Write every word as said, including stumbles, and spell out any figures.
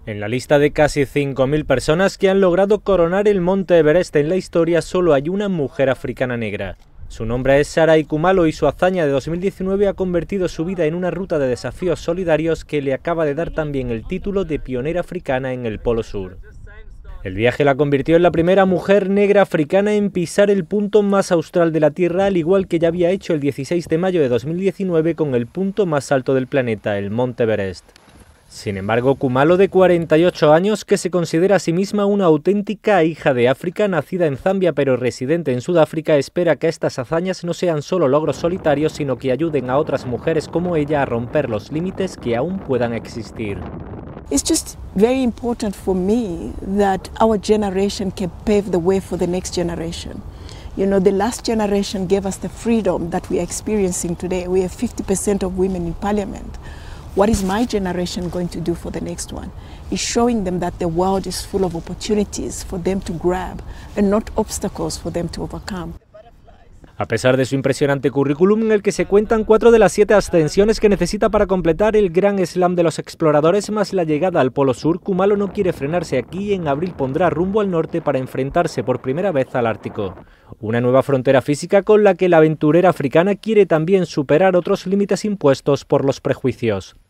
En la lista de casi cinco mil personas que han logrado coronar el Monte Everest en la historia, solo hay una mujer africana negra. Su nombre es Sarai Khumalo y su hazaña de dos mil diecinueve ha convertido su vida en una ruta de desafíos solidarios que le acaba de dar también el título de pionera africana en el Polo Sur. El viaje la convirtió en la primera mujer negra africana en pisar el punto más austral de la Tierra, al igual que ya había hecho el dieciséis de mayo de dos mil diecinueve con el punto más alto del planeta, el Monte Everest. Sin embargo, Khumalo, de cuarenta y ocho años, que se considera a sí misma una auténtica hija de África, nacida en Zambia pero residente en Sudáfrica, espera que estas hazañas no sean solo logros solitarios, sino que ayuden a otras mujeres como ella a romper los límites que aún puedan existir. It's just very important for me that our generation can pave the way for the next generation. You know, the last generation gave us the freedom that we are experiencing today. We have fifty percent of women in parliament. What is my generation going to do for the next one? Is showing them that the world is full of opportunities for them to grab and not obstacles for them to overcome. A pesar de su impresionante currículum, en el que se cuentan cuatro de las siete ascensiones que necesita para completar el Gran Slam de los exploradores más la llegada al Polo Sur, Khumalo no quiere frenarse aquí y en abril pondrá rumbo al norte para enfrentarse por primera vez al Ártico. Una nueva frontera física con la que la aventurera africana quiere también superar otros límites impuestos por los prejuicios.